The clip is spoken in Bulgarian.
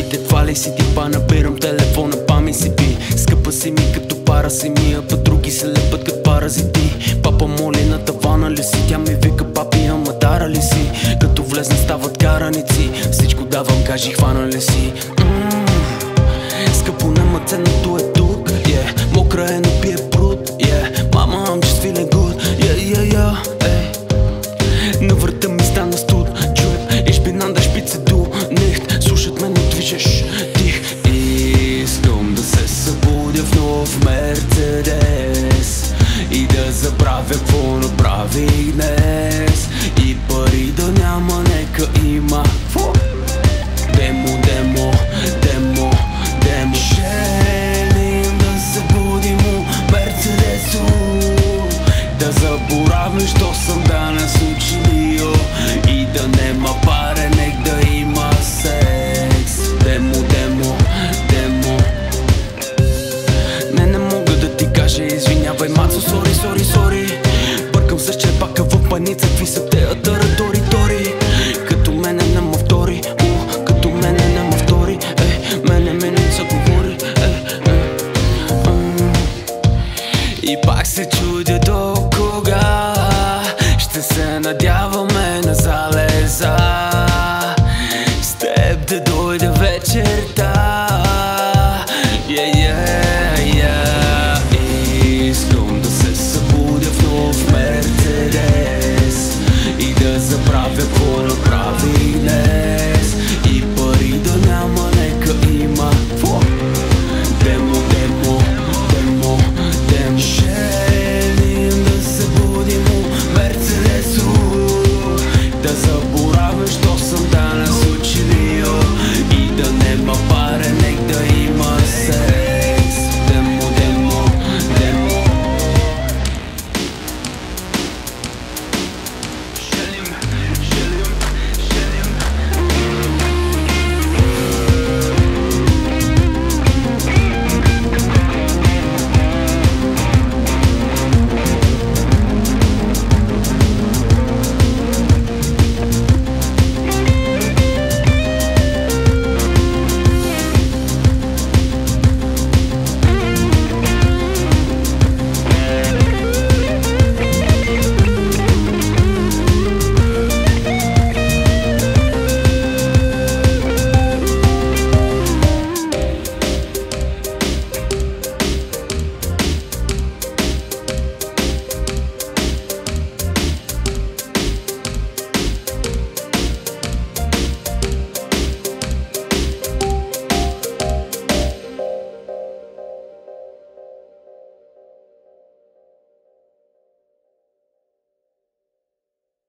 Каква ли си типа, набирам телефона, пами си би. Скъпа си ми като пара си ми, а път други се лепат като паразити. Папа моли на тавана ли си, тя ми вика папи, ама дара ли си? Като влезна стават караници, всичко давам, кажи хвана ли си? Скъпо, нема ценното е тук, мокра е, но пие